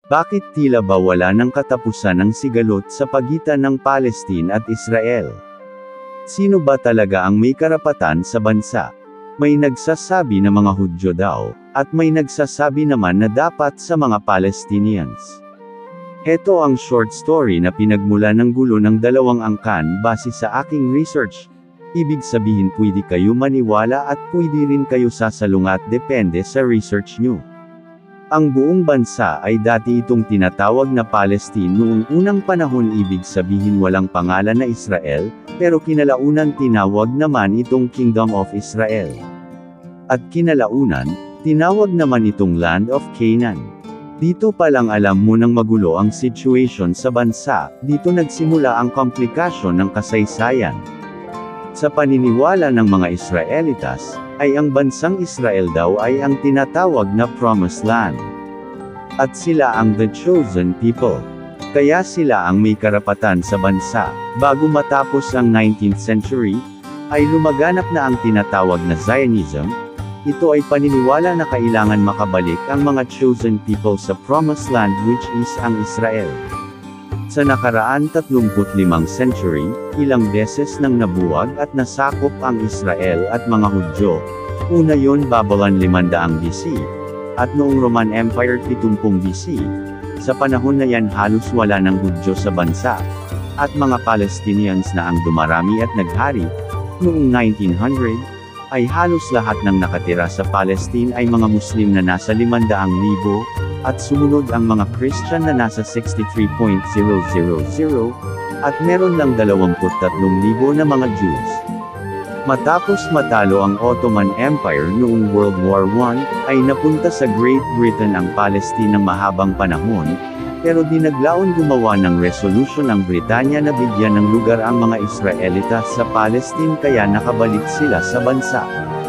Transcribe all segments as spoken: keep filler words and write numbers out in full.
Bakit tila ba wala ng katapusan ang sigalot sa pagitan ng Palestine at Israel? Sino ba talaga ang may karapatan sa bansa? May nagsasabi na mga Hudyo daw, at may nagsasabi naman na dapat sa mga Palestinians. Heto ang short story na pinagmula ng gulo ng dalawang angkan base sa aking research. Ibig sabihin pwede kayo maniwala at pwede rin kayo sasalungat depende sa research nyo. Ang buong bansa ay dati itong tinatawag na Palestine noong unang panahon, ibig sabihin walang pangalan na Israel, pero kinalaunan tinawag naman itong Kingdom of Israel. At kinalaunan, tinawag naman itong Land of Canaan. Dito pa lang alam mo nang magulo ang situation sa bansa, dito nagsimula ang komplikasyon ng kasaysayan. Sa paniniwala ng mga Israelitas, ay ang bansang Israel daw ay ang tinatawag na Promised Land. At sila ang the chosen people. Kaya sila ang may karapatan sa bansa. Bago matapos ang nineteenth century, ay lumaganap na ang tinatawag na Zionism. Ito ay paniniwala na kailangan makabalik ang mga chosen people sa Promised Land, which is ang Israel. Sa nakaraan tatlumpu't limang century, ilang beses nang nabuwag at nasakop ang Israel at mga Hudyo. Una yon Babylon limandaan B C, at noong Roman Empire pitungpung B C. Sa panahon na yan halos wala ng Hudyo sa bansa, at mga Palestinians na ang dumarami at naghari. Noong nineteen hundred, ay halos lahat ng nakatira sa Palestine ay mga Muslim na nasa limandaang libo, at sumunod ang mga Christian na nasa sixty-three thousand, at meron lang dalawampu't tatlong libo na mga Jews. Matapos matalo ang Ottoman Empire noong World War One, ay napunta sa Great Britain ang Palestine ng mahabang panahon, pero dinaglaon gumawa ng resolution ang Britanya na bigyan ng lugar ang mga Israelitas sa Palestine, kaya nakabalik sila sa bansa.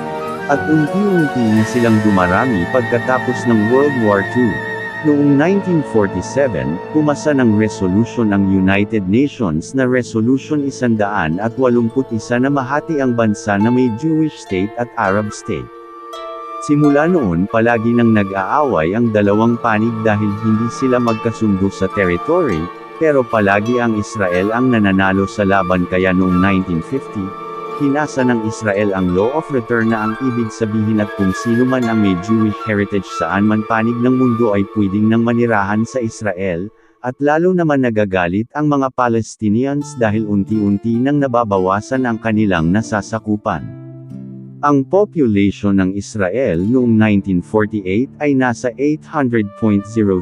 At unti-unti na silang dumarami pagkatapos ng World War Two. Noong nineteen forty-seven, pumasa ng resolution ang United Nations na Resolution one eighty-one na mahati ang bansa na may Jewish state at Arab state. Simula noon palagi nang nag-aaway ang dalawang panig dahil hindi sila magkasundo sa territory, pero palagi ang Israel ang nananalo sa laban, kaya noong nineteen fifty, hinasa ng Israel ang Law of Return na ang ibig sabihin at kung sino man ang may Jewish heritage saan man panig ng mundo ay pwedeng nang manirahan sa Israel, at lalo naman nagagalit ang mga Palestinians dahil unti-unti nang nababawasan ang kanilang nasasakupan. Ang population ng Israel noong nineteen forty-eight ay nasa eight hundred thousand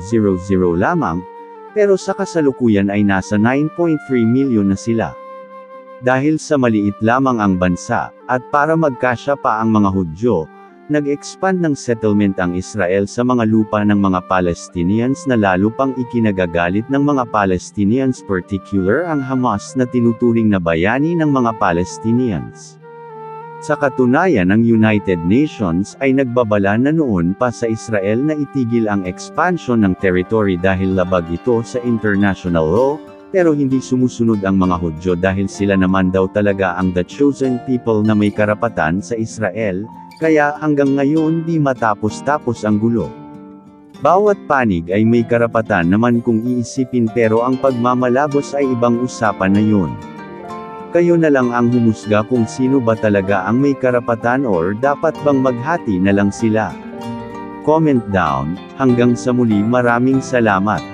lamang, pero sa kasalukuyan ay nasa nine point three milyon na sila. Dahil sa maliit lamang ang bansa, at para magkasya pa ang mga Hudyo, nag-expand ng settlement ang Israel sa mga lupa ng mga Palestinians na lalo pang ikinagagalit ng mga Palestinians, particular ang Hamas na tinuturing na bayani ng mga Palestinians. Sa katunayan ang United Nations ay nagbabala na noon pa sa Israel na itigil ang expansion ng territory dahil labag ito sa international law, pero hindi sumusunod ang mga Hudyo dahil sila naman daw talaga ang the chosen people na may karapatan sa Israel, kaya hanggang ngayon di matapos-tapos ang gulo. Bawat panig ay may karapatan naman kung iisipin, pero ang pagmamalabos ay ibang usapan na yun. Kayo na lang ang humusga kung sino ba talaga ang may karapatan or dapat bang maghati na lang sila. Comment down. Hanggang sa muli, maraming salamat.